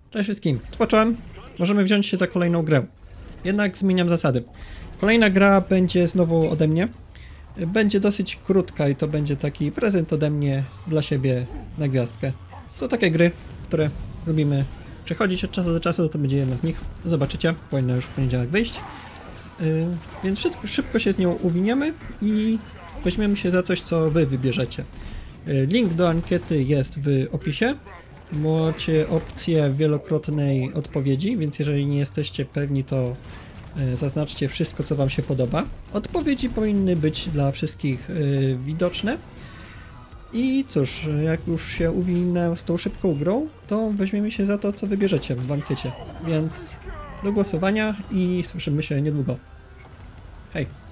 Cześć wszystkim. Odpocząłem. Możemy wziąć się za kolejną grę. Jednak zmieniam zasady. Kolejna gra będzie znowu ode mnie. Będzie dosyć krótka i to będzie taki prezent ode mnie dla siebie na gwiazdkę. Są takie gry, które lubimy przechodzić od czasu do czasu, to będzie jedna z nich. Zobaczycie, powinno już w poniedziałek wyjść. Więc szybko się z nią uwiniemy i weźmiemy się za coś, co wy wybierzecie. Link do ankiety jest w opisie. Macie opcję wielokrotnej odpowiedzi, więc jeżeli nie jesteście pewni, to zaznaczcie wszystko, co wam się podoba. Odpowiedzi powinny być dla wszystkich widoczne. I cóż, jak już się uwinę z tą szybką grą, to weźmiemy się za to, co wybierzecie w ankiecie. Więc do głosowania i słyszymy się niedługo. Hej!